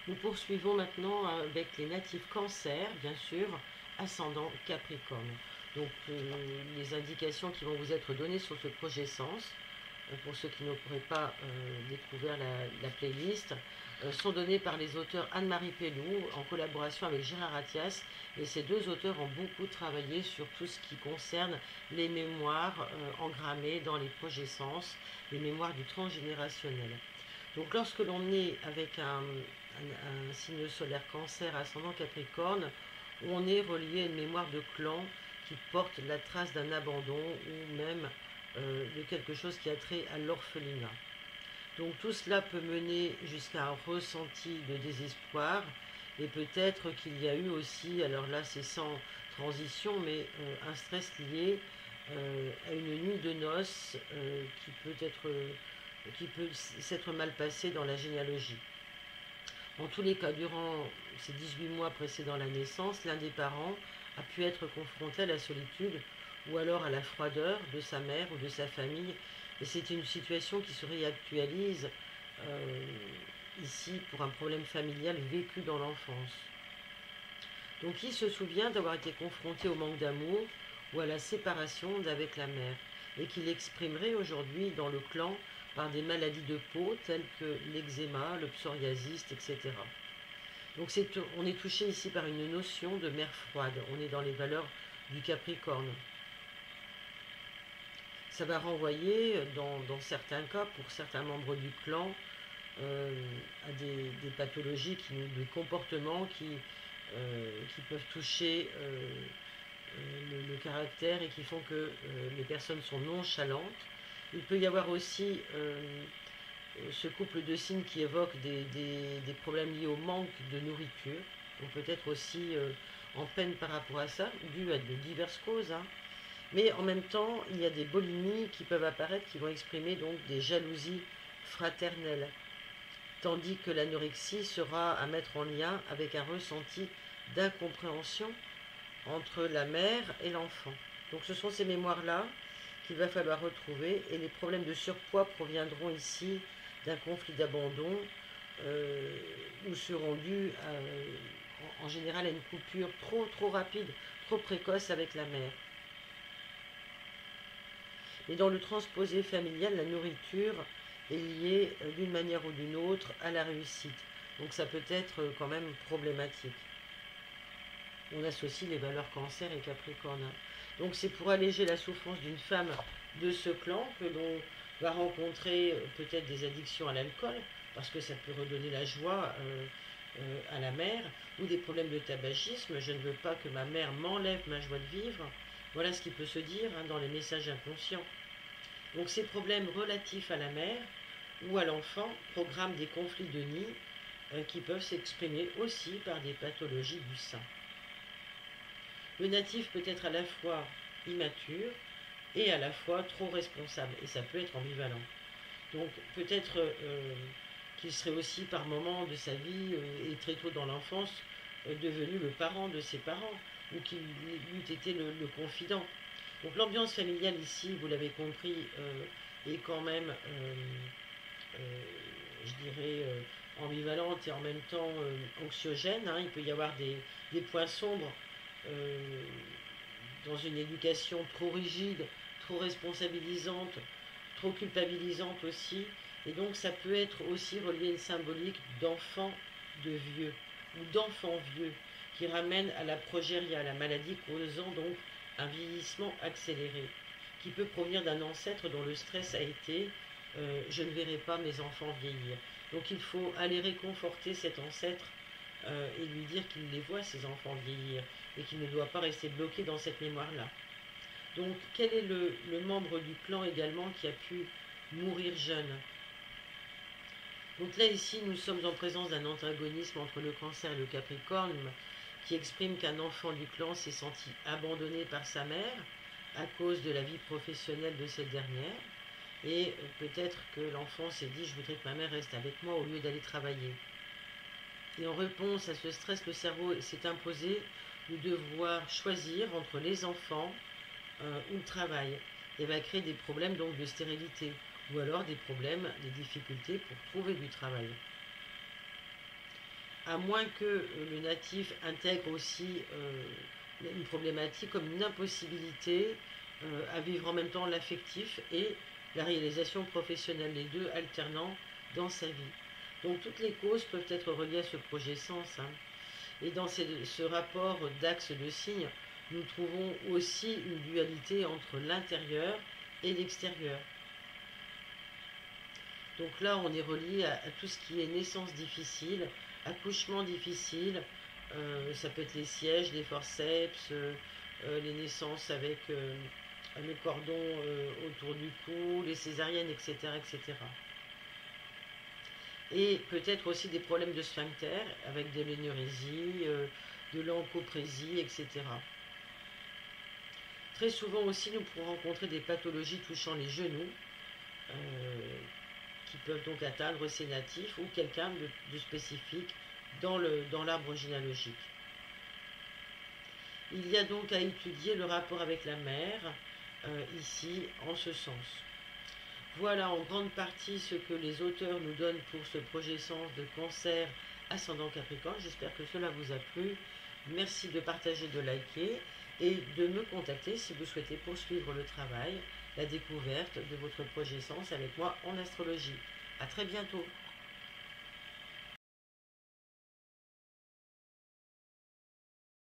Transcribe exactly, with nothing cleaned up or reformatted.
Nous poursuivons maintenant avec les natifs Cancer, bien sûr, ascendant Capricorne. Donc euh, les indications qui vont vous être données sur ce projet Sens, euh, pour ceux qui n'auraient pas euh, découvert la, la playlist, euh, sont données par les auteurs Anne-Marie Pelloux en collaboration avec Gérard Attias. Et ces deux auteurs ont beaucoup travaillé sur tout ce qui concerne les mémoires euh, engrammées dans les projets Sens, les mémoires du transgénérationnel. Donc lorsque l'on est avec un, un, un signe solaire Cancer ascendant Capricorne, on est relié à une mémoire de clan qui porte la trace d'un abandon ou même euh, de quelque chose qui a trait à l'orphelinat. Donc tout cela peut mener jusqu'à un ressenti de désespoir et peut-être qu'il y a eu aussi, alors là c'est sans transition, mais euh, un stress lié euh, à une nuit de noces euh, qui peut être qui peut s'être mal passé dans la généalogie. En tous les cas, durant ces dix-huit mois précédant la naissance, l'un des parents a pu être confronté à la solitude ou alors à la froideur de sa mère ou de sa famille. Et c'est une situation qui se réactualise euh, ici pour un problème familial vécu dans l'enfance. Donc qui se souvient d'avoir été confronté au manque d'amour ou à la séparation d'avec la mère et qui l'exprimerait aujourd'hui dans le clan par des maladies de peau telles que l'eczéma, le psoriasis, et cetera. Donc c'est, on est touché ici par une notion de mer froide. On est dans les valeurs du Capricorne. Ça va renvoyer, dans, dans certains cas, pour certains membres du clan, euh, à des, des pathologies, qui, des comportements qui, euh, qui peuvent toucher euh, le, le caractère et qui font que euh, les personnes sont nonchalantes. Il peut y avoir aussi euh, ce couple de signes qui évoque des, des, des problèmes liés au manque de nourriture, ou peut-être aussi euh, en peine par rapport à ça, dû à de diverses causes. Hein. Mais en même temps, il y a des boulimies qui peuvent apparaître, qui vont exprimer donc des jalousies fraternelles, tandis que l'anorexie sera à mettre en lien avec un ressenti d'incompréhension entre la mère et l'enfant. Donc ce sont ces mémoires-là qu'il va falloir retrouver, et les problèmes de surpoids proviendront ici d'un conflit d'abandon euh, ou seront dus à, en général à une coupure trop trop rapide, trop précoce avec la mère. Mais dans le transposé familial, la nourriture est liée d'une manière ou d'une autre à la réussite. Donc ça peut être quand même problématique. On associe les valeurs Cancer et Capricorne. Donc c'est pour alléger la souffrance d'une femme de ce clan que l'on va rencontrer peut-être des addictions à l'alcool, parce que ça peut redonner la joie euh, euh, à la mère, ou des problèmes de tabagisme. Je ne veux pas que ma mère m'enlève ma joie de vivre. Voilà ce qui peut se dire hein, dans les messages inconscients. Donc ces problèmes relatifs à la mère ou à l'enfant programment des conflits de nid euh, qui peuvent s'exprimer aussi par des pathologies du sein. Le natif peut être à la fois immature et à la fois trop responsable, et ça peut être ambivalent. Donc peut-être euh, qu'il serait aussi par moments de sa vie euh, et très tôt dans l'enfance euh, devenu le parent de ses parents, ou qu'il eût été le, le confident. Donc l'ambiance familiale ici, vous l'avez compris, euh, est quand même, euh, euh, je dirais, euh, ambivalente et en même temps euh, anxiogène. Hein. Il peut y avoir des, des points sombres euh, dans une éducation trop rigide, trop responsabilisante, trop culpabilisante aussi. Et donc ça peut être aussi relié à une symbolique d'enfant de vieux, ou d'enfant vieux, qui ramène à la progéria, la maladie causant donc un vieillissement accéléré, qui peut provenir d'un ancêtre dont le stress a été euh, « je ne verrai pas mes enfants vieillir ». Donc il faut aller réconforter cet ancêtre euh, et lui dire qu'il les voit, ses enfants vieillir, et qu'il ne doit pas rester bloqué dans cette mémoire-là. Donc quel est le, le membre du clan également qui a pu mourir jeune? Donc là ici nous sommes en présence d'un antagonisme entre le Cancer et le Capricorne, qui exprime qu'un enfant du clan s'est senti abandonné par sa mère à cause de la vie professionnelle de cette dernière, et peut-être que l'enfant s'est dit « je voudrais que ma mère reste avec moi au lieu d'aller travailler ». Et en réponse à ce stress, le cerveau s'est imposé de devoir choisir entre les enfants euh, ou le travail, et va créer des problèmes donc de stérilité, ou alors des problèmes, des difficultés pour trouver du travail. à moins que euh, le natif intègre aussi euh, une problématique comme une impossibilité euh, à vivre en même temps l'affectif et la réalisation professionnelle, les deux alternant dans sa vie. Donc toutes les causes peuvent être reliées à ce projet sens. Hein. Et dans ces, ce rapport d'axe de signes, nous trouvons aussi une dualité entre l'intérieur et l'extérieur. Donc là, on est relié à, à tout ce qui est naissance difficile, accouchement difficile, euh, ça peut être les sièges, les forceps, euh, euh, les naissances avec euh, le cordon euh, autour du cou, les césariennes, et cetera, et cetera. Et peut-être aussi des problèmes de sphincter avec de l'énurésie, euh, de l'encoprésie, et cetera. Très souvent aussi, nous pourrons rencontrer des pathologies touchant les genoux, euh, qui peuvent donc atteindre ces natifs ou quelqu'un de, de spécifique dans le, dans l'arbre généalogique. Il y a donc à étudier le rapport avec la mère, euh, ici, en ce sens. Voilà en grande partie ce que les auteurs nous donnent pour ce projet sens de cancer ascendant Capricorne. J'espère que cela vous a plu. Merci de partager, de liker et de me contacter si vous souhaitez poursuivre le travail, la découverte de votre projet sens avec moi en astrologie. À très bientôt.